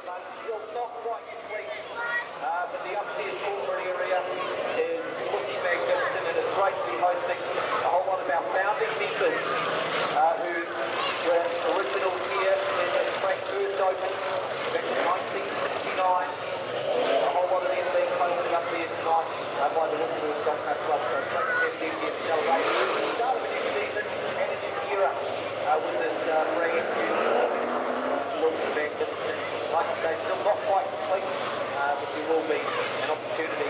moment, still not quite complete, but the upstairs corporate area is looking magnificent and is gratefully hosting a whole lot of our founding members who were original here when the track first opened back in 1969. A whole lot of them being hosted up there tonight by the Rotorua Speedway Club. So it's great to have them here celebrating the start of a new season and a new era with this brand new looks magnificent. Like I say, still not quite complete, but there will be an opportunity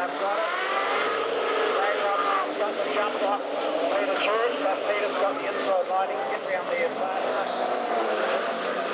I've got it. Ray-Rob's got the jump off. Peter Church, but Peter's got the inside line. He can get round there fast.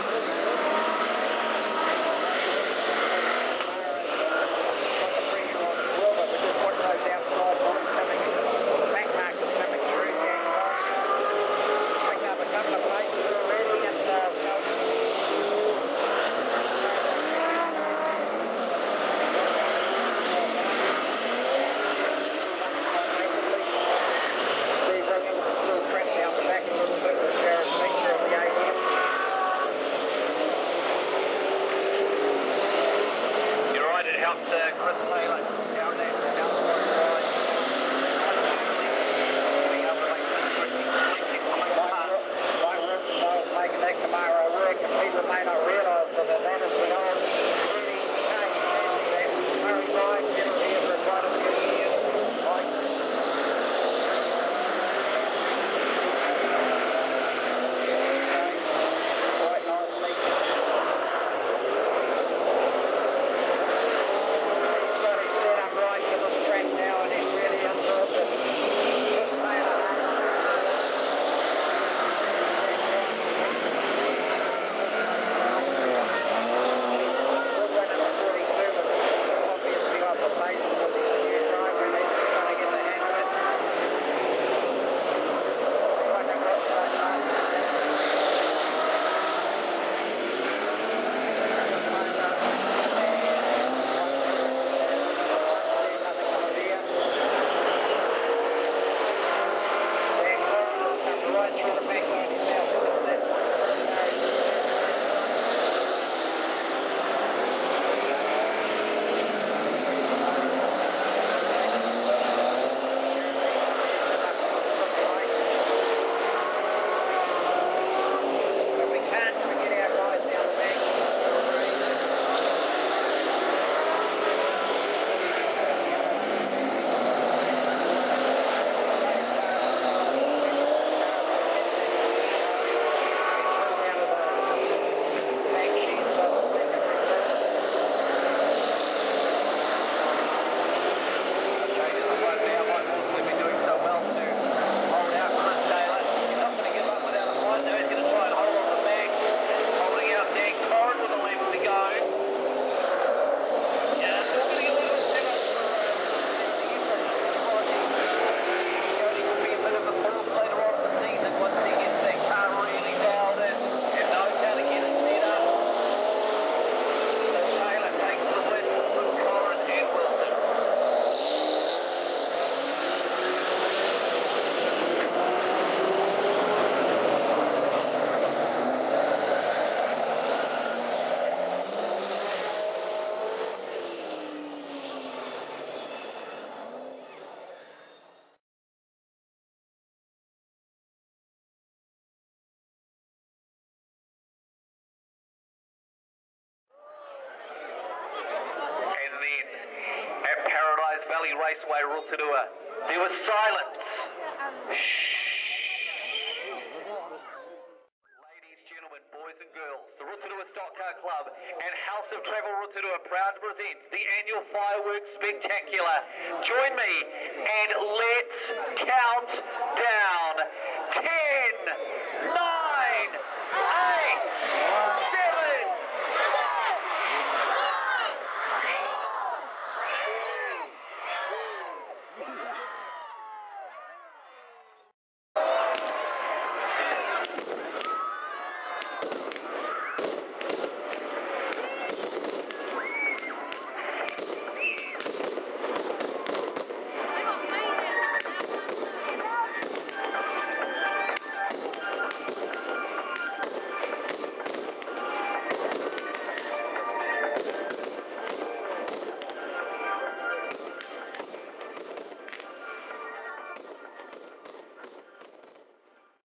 Valley Raceway, Rotorua. There was silence. Ladies, gentlemen, boys and girls, the Rotorua Stock Car Club and House of Travel Rotorua proud to present the annual Fireworks Spectacular. Join me and let's count down